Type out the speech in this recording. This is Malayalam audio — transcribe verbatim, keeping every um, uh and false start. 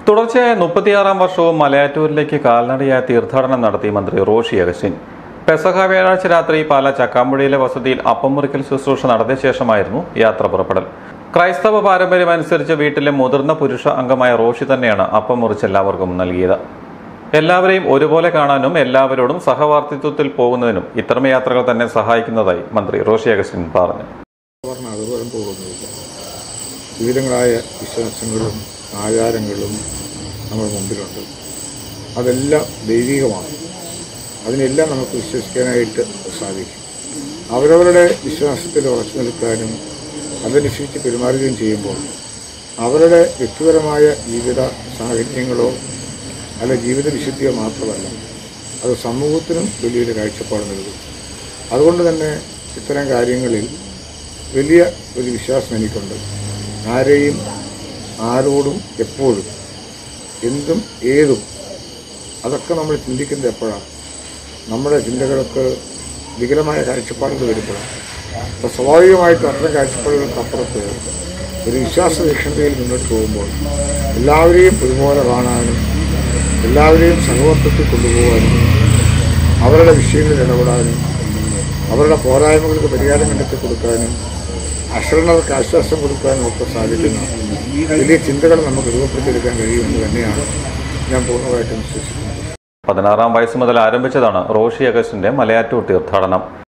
തുടർച്ചയായ മുപ്പത്തിയാറാം വർഷവും മലയാറ്റൂരിലേക്ക് കാൽനടയായ തീർത്ഥാടനം നടത്തി മന്ത്രി റോഷി അഗസ്റ്റിൻ. പെസഹ വ്യാഴാഴ്ച രാത്രി പാല ചക്കാമ്പുഴയിലെ വസതിയിൽ അപ്പം മുറിക്കൽ ശുശ്രൂഷ നടത്തിയ ശേഷമായിരുന്നു യാത്ര പുറപ്പെടൽ. ക്രൈസ്തവ പാരമ്പര്യമനുസരിച്ച് വീട്ടിലെ മുതിർന്ന പുരുഷ അംഗമായ റോഷി തന്നെയാണ് അപ്പം മുറിച്ച് എല്ലാവർക്കും നൽകിയത്. എല്ലാവരെയും ഒരുപോലെ കാണാനും എല്ലാവരോടും സഹവർത്തിത്വത്തിൽ പോകുന്നതിനും ഇത്തരം യാത്രകൾ തന്നെ സഹായിക്കുന്നതായി മന്ത്രി റോഷി അഗസ്റ്റിൻ പറഞ്ഞു. വിവിധങ്ങളായ വിശ്വാസങ്ങളും ആചാരങ്ങളും നമ്മുടെ മുമ്പിലുണ്ട്. അതെല്ലാം ദൈവികമാണ്. അതിനെല്ലാം നമുക്ക് വിശ്വസിക്കാനായിട്ട് സാധിക്കും. അവരവരുടെ വിശ്വാസത്തിൽ ഉറച്ചു നിൽക്കാനും അതനുസരിച്ച് പെരുമാറുകയും ചെയ്യുമ്പോൾ അവരുടെ വ്യക്തിപരമായ ജീവിത സാഹചര്യങ്ങളോ അല്ല ജീവിത വിശുദ്ധിയോ മാത്രമല്ല, അത് സമൂഹത്തിനും വലിയൊരു കാഴ്ചപ്പാട് നൽകും. അതുകൊണ്ട് തന്നെ ഇത്തരം കാര്യങ്ങളിൽ വലിയ ഒരു വിശ്വാസം എനിക്കുണ്ട്. ആരെയും ആരോടും എപ്പോഴും എന്തും ഏതും അതൊക്കെ നമ്മൾ ചിന്തിക്കുന്നത് എപ്പോഴാണ്? നമ്മുടെ ചിന്തകൾക്ക് വികലമായ കാഴ്ചപ്പാടുകൾ വരുമ്പോഴാണ്. അപ്പോൾ സ്വാഭാവികമായിട്ടും അത്തരം കാഴ്ചപ്പാടുകൾക്കപ്പുറത്ത് ഒരു വിശ്വാസ വീക്ഷണതയിൽ മുന്നോട്ട് പോകുമ്പോൾ എല്ലാവരെയും ഒരുപോലെ കാണാനും എല്ലാവരെയും സഹവർത്തിത്വത്തിൽ കൊണ്ടുപോകാനും അവരുടെ വിഷയങ്ങളിൽ ഇടപെടാനും അവരുടെ പോരായ്മകൾക്ക് പരിഹാരം കണ്ടെത്തി കൊടുക്കാനും അശ്രദ്ധർക്ക് ആശ്വാസം കൊടുക്കാനും ഒക്കെ സാധിക്കുന്ന വലിയ ചിന്തകൾ നമുക്ക് രൂപപ്പെടുത്തിയെടുക്കാൻ കഴിയുമെന്ന് തന്നെയാണ് ഞാൻ പൂർണ്ണമായിട്ടും വിശ്വസിക്കുന്നത്. പതിനാറാം വയസ്സ് മുതൽ ആരംഭിച്ചതാണ് റോഷി അഗസ്റ്റിന്റെ മലയാറ്റൂർ തീർത്ഥാടനം.